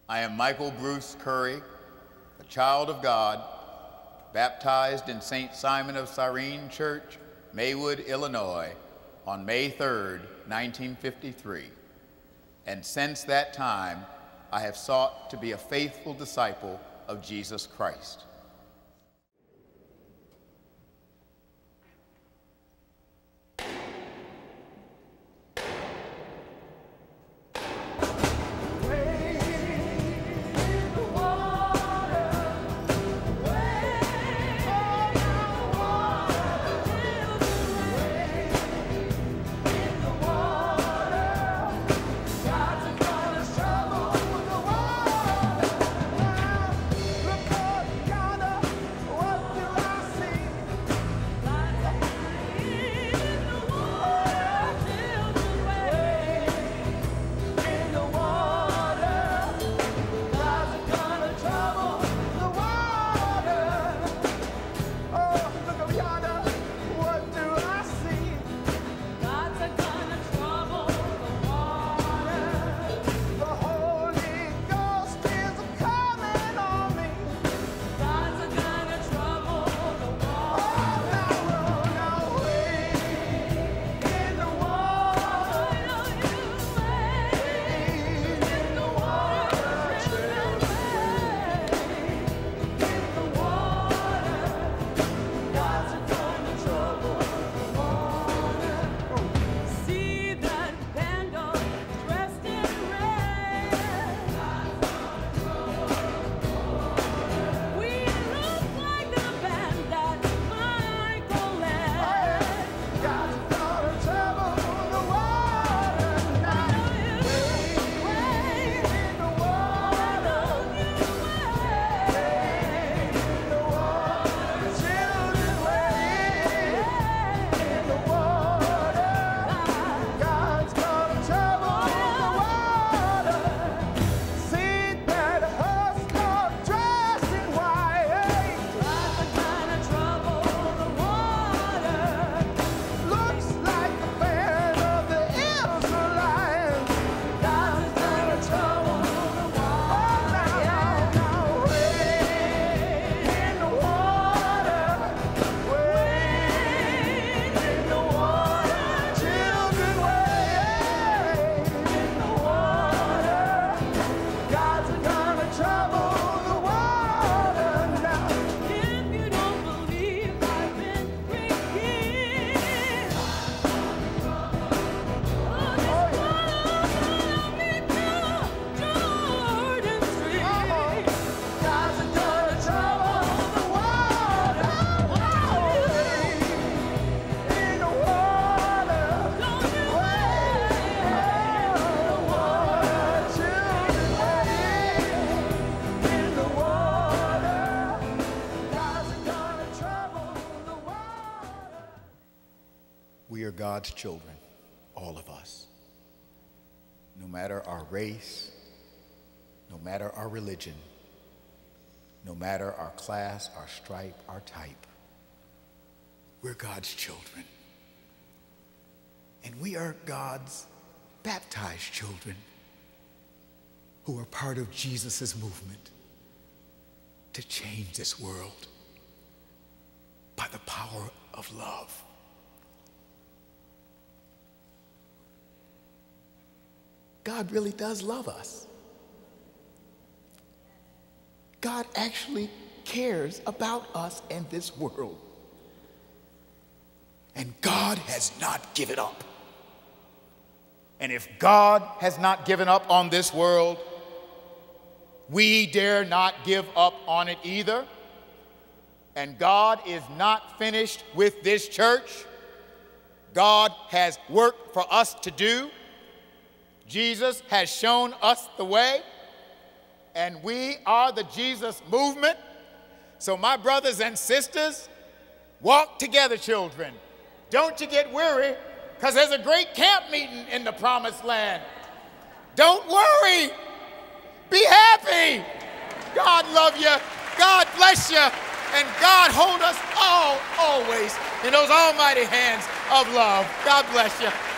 I am Michael Bruce Curry, a child of God, baptized in St. Simon of Cyrene Church, Maywood, Illinois, on May 3rd, 1953. And since that time, I have sought to be a faithful disciple of Jesus Christ. We are God's children, all of us. No matter our race, no matter our religion, no matter our class, our stripe, our type, we're God's children. And we are God's baptized children who are part of Jesus' movement to change this world by the power of love. God really does love us. God actually cares about us and this world. And God has not given up. And if God has not given up on this world, we dare not give up on it either. And God is not finished with this church. God has work for us to do. Jesus has shown us the way, and we are the Jesus movement. So my brothers and sisters, walk together, children. Don't you get weary, because there's a great camp meeting in the promised land. Don't worry. Be happy. God love you. God bless you. And God hold us all always in those almighty hands of love. God bless you.